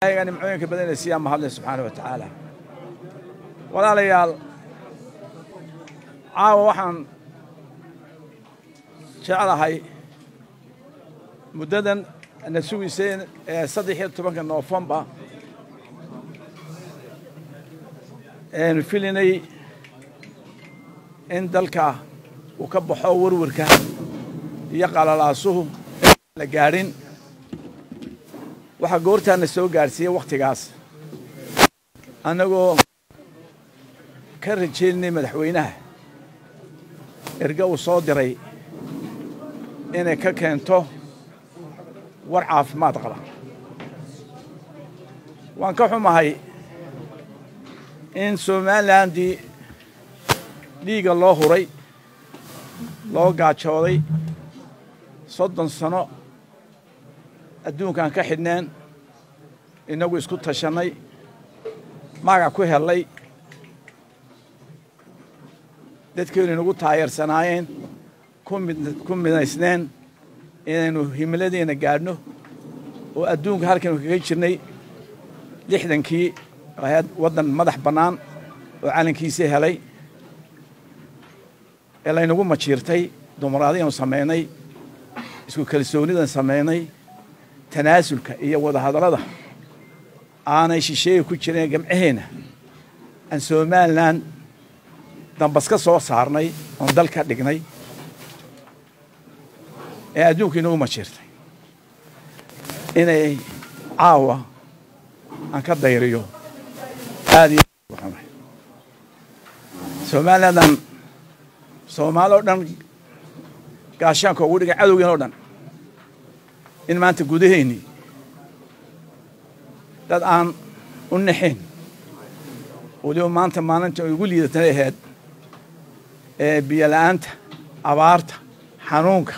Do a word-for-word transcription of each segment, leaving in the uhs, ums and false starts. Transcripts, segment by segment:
يعني معينك بدنا السيام الله سبحانه وتعالى ولا ليال عاو وحن شعره هاي مددا نسوي سين صديح طبعا نوفمبر إن فيلني إن دلكا وكبحوا وروركا يقال راسه لجارين waxa goortaana soo gaarsiiyay waqtigaas anagoo ka rajeynay madaxweynaha erga uu soo diray inay ka keento war caafimaad qaba waan ka xumahay in Somaliland dhiiga loo huray loo gaajooday soddon sano adduunkan ka xidhnaan inagu isku tashanay magac ku helay dadkeenu inagu taayeersanaayeen ku midaysneen inaynu himiladeena gaadhno oo adduunka halkan kaga jirnay lixdankii ahayd wadan madax bannaan oo calankiisa helay ee laynagu majiirtay dumaraadiyaan sameynay isku kalsoonidan sameynay tanaasulka iyo wada hadalada aanay shisheeye ku jireen gamcaheena aan Somaliland dambas ka soo saarnay oo dalka dhignay ee adduunka inuu ma jirtay inay caawa aan ka dayriyo aad iyo waxaan Somaliland Soomaaliya oo dhan gaashaanka ugu dhigay cadowgeen oo dhan in maanta gudaheeni dad aan u naxin waliba maanta maalinta ugu liidatay ahayd ee biyo la'aanta abaarta xanuunka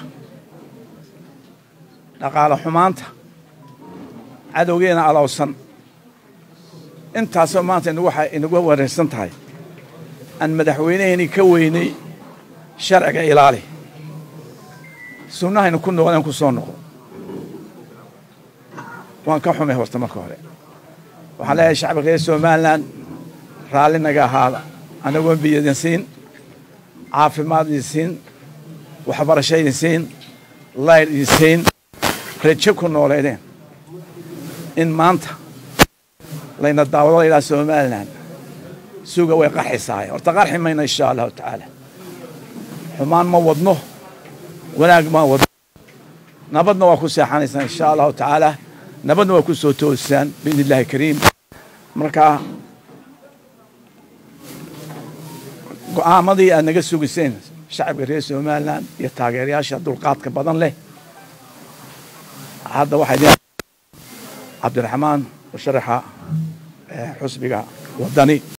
dhaqaale xumaanta cadowgeena alawsan intaasoo maanta inagu waxa inagu wareersan tahay aan madaxweynaheeni ka weynay sharciga ilaali sunnahayna ku noqdeen ku soo noqo waan ka xumay horta marka hore waxaan leeyahay shacabka reer Somaliland raali naga ahaada anagoo biyadin siin caafimaad siin waxbarasho siin layr siin rajo ku nooleedeen in maanta layna daawado ilaa Somaliland suuga way qaxisay horta qarxi mayna insha Allah taala xumaan ma wadno wanaag ma wadno nabadna waa ku seexanaysaa insha Allah taala نبضنا وكسو توسان بإذن الله الكريم مركا قامضي أن نقصو قسين شعب الرئيس Somaliland يتاقر ياشا دولقات كبضان له هذا واحد عبد الرحمن وشرحة حسبك وضاني